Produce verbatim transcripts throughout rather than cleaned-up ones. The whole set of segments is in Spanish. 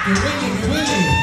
¡Que huele, que huele!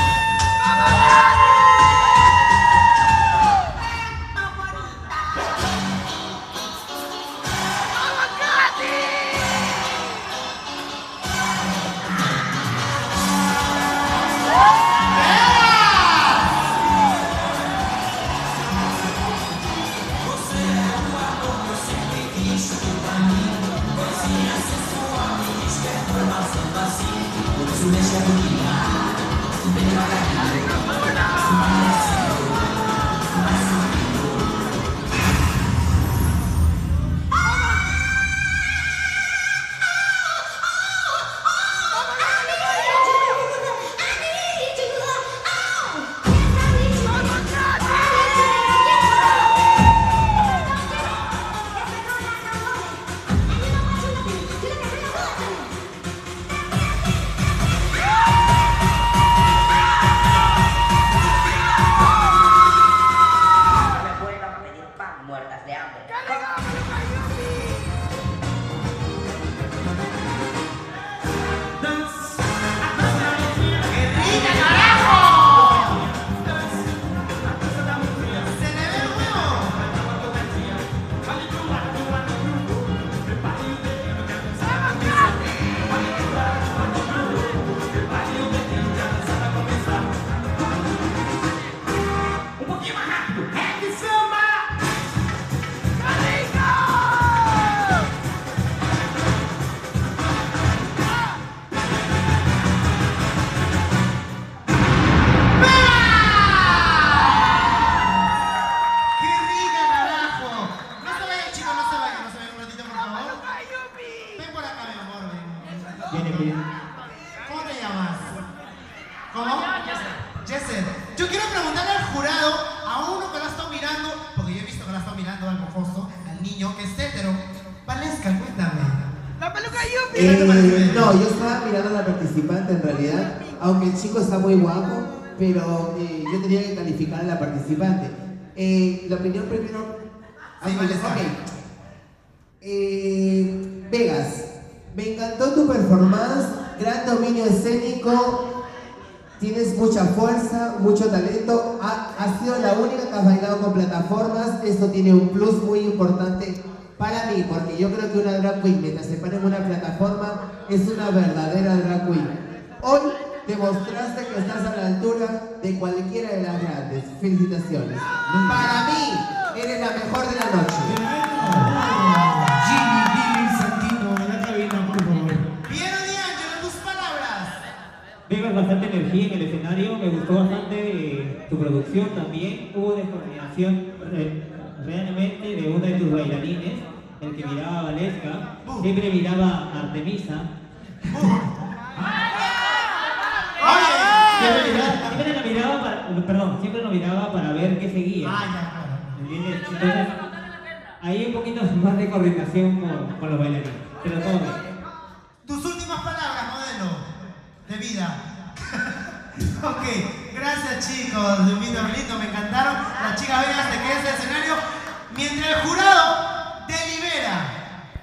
¿Cómo te llamas? ¿Cómo? Jessel. Yo quiero preguntarle al jurado, a uno que la ha estado mirando, porque yo he visto que la ha estado mirando al mojoso, al niño, que es hétero. Valesca, cuéntame. ¡La peluca Yupi! Eh, no, yo estaba mirando a la participante en realidad, aunque el chico está muy guapo, pero eh, yo tenía que calificar a la participante. Eh, la opinión primero... Sí, Valesca. Ok. Eh, Vegas, me encantó tu performance, gran dominio escénico, tienes mucha fuerza, mucho talento, ha, has sido la única que has bailado con plataformas, esto tiene un plus muy importante para mí, porque yo creo que una drag queen, mientras se para en una plataforma, es una verdadera drag queen. Hoy demostraste que estás a la altura de cualquiera de las grandes. Felicitaciones. Para mí, eres la mejor de la noche. Jimmy, Jimmy, Santino, en la cabina, por favor. Piero D'Angelo, tus palabras. Vemos bastante energía en el escenario, me gustó bastante eh, tu producción también. Hubo descoordinación eh, realmente de uno de tus bailarines, el que miraba a Valesca, siempre miraba a Artemisa. Siempre, miraba, siempre la miraba para, perdón, siempre lo miraba para ver qué seguía. Ah, ya, claro. ¿Entiendes? Entonces, hay un poquito más de coordinación con, con los bailarines, pero todo bien. Tus últimas palabras, modelo de vida. Ok, gracias chicos, de un video lindo, me encantaron. Las chicas, vengan, se queden en el escenario. Mientras el jurado